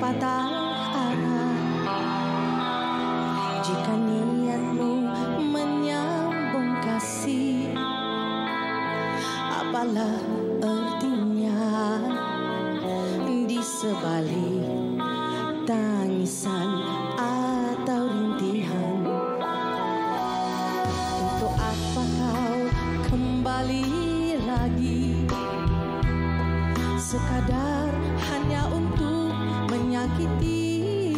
patah arah. Jika niatmu menyambung kasih, apalah artinya di sebalik tangisan atau rintihan? Untuk apa kau kembali lagi, sekadar hanya untuk menyakiti?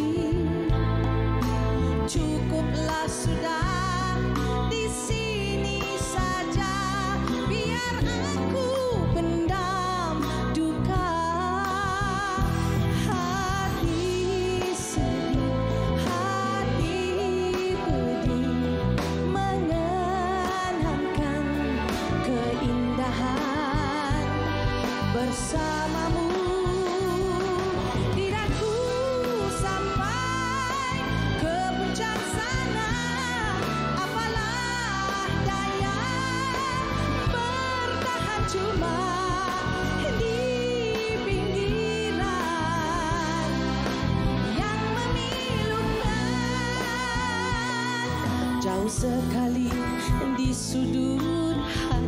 Cukuplah sudah, di sini saja, biar aku pendam duka. Hati sedih, hati pedih, mengenangkan keindahan bersamamu. Tidak ku sampai ke puncak sana, apalah daya bertahan cuma di pinggiran yang memilukan. Jauh sekali di sudut hati